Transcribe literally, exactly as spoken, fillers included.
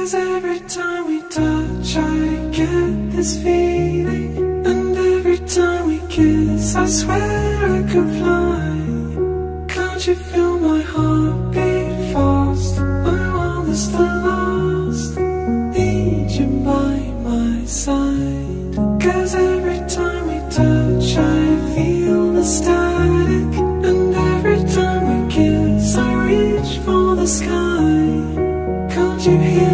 'Cause every time we touch I get this feeling, and every time we kiss I swear I could fly. Can't you feel my heart beat fast? I want this to last, need you by my side. 'Cause every time we touch I feel the static, and every time we kiss I reach for the sky. Can't you hear